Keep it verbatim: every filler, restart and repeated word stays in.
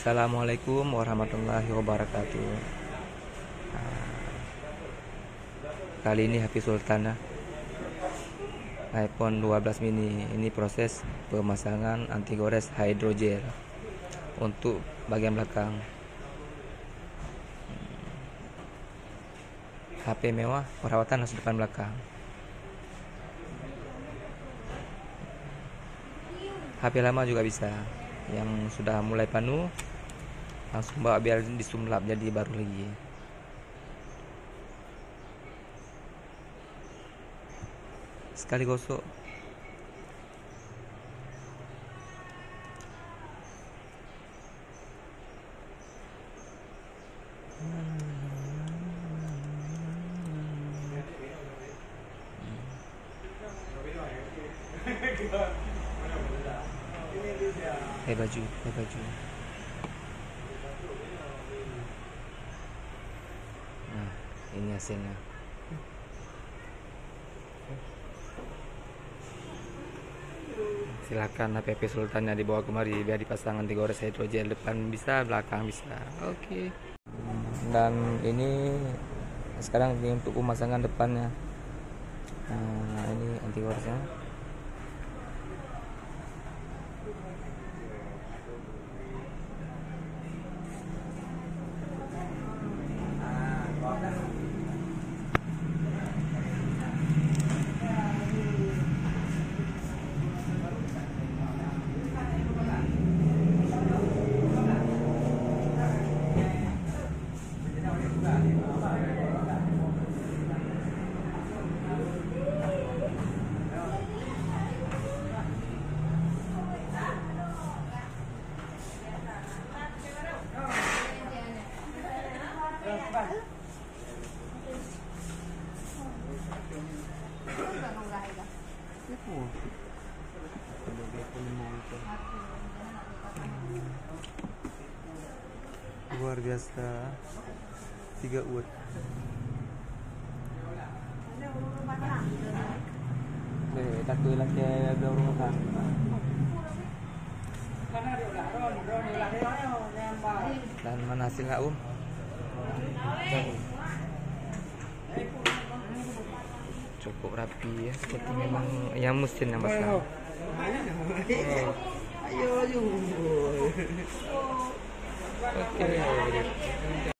Assalamualaikum warahmatullahi wabarakatuh. Nah, kali ini H P Sultan ya, iPhone dua belas mini. Ini proses pemasangan anti gores hydrogel untuk bagian belakang. H P mewah, perawatan harus depan belakang. H P lama juga bisa, yang sudah mulai penuh langsung bawa biar disulap jadi baru lagi. Sekali gosok pakai baju, pakai baju. Nah, ini hasilnya. Silakan H P Sultannya dibawa kemari biar dipasang anti gores hydrogel, depan bisa, belakang bisa. Oke. Dan ini sekarang ini untuk pemasangan depannya. Nah, ini anti goresnya. Luar biasa, tiga watt. Eh, takut lagi ada rumah tangga. Dan mana hasilnya um? Cukup rapi ya, seperti memang yang mesin yang pasang. Ayo, ayo. Oke.